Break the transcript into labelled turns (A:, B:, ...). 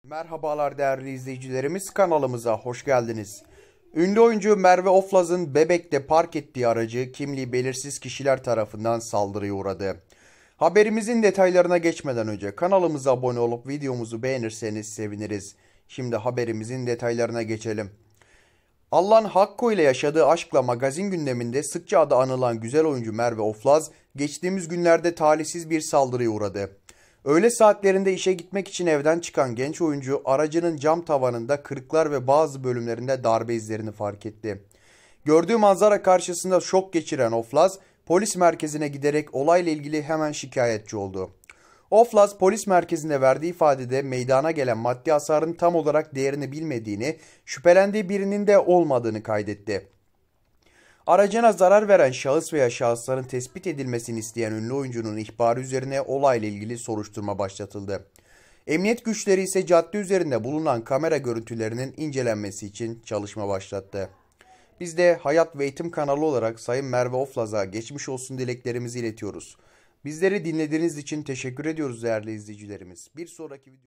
A: Merhabalar değerli izleyicilerimiz, kanalımıza hoş geldiniz. Ünlü oyuncu Merve Oflaz'ın Bebek'te park ettiği aracı kimliği belirsiz kişiler tarafından saldırıya uğradı. Haberimizin detaylarına geçmeden önce kanalımıza abone olup videomuzu beğenirseniz seviniriz. Şimdi haberimizin detaylarına geçelim. Allan Hakkı ile yaşadığı aşkla magazin gündeminde sıkça adı anılan güzel oyuncu Merve Oflaz geçtiğimiz günlerde talihsiz bir saldırıya uğradı. Öğle saatlerinde işe gitmek için evden çıkan genç oyuncu aracının cam tavanında kırıklar ve bazı bölümlerinde darbe izlerini fark etti. Gördüğü manzara karşısında şok geçiren Oflaz polis merkezine giderek olayla ilgili hemen şikayetçi oldu. Oflaz polis merkezinde verdiği ifadede meydana gelen maddi hasarın tam olarak değerini bilmediğini, şüphelendiği birinin de olmadığını kaydetti. Aracına zarar veren şahıs veya şahısların tespit edilmesini isteyen ünlü oyuncunun ihbarı üzerine olayla ilgili soruşturma başlatıldı. Emniyet güçleri ise cadde üzerinde bulunan kamera görüntülerinin incelenmesi için çalışma başlattı. Biz de Hayat ve Eğitim kanalı olarak Sayın Merve Oflaz'a geçmiş olsun dileklerimizi iletiyoruz. Bizleri dinlediğiniz için teşekkür ediyoruz değerli izleyicilerimiz. Bir sonraki video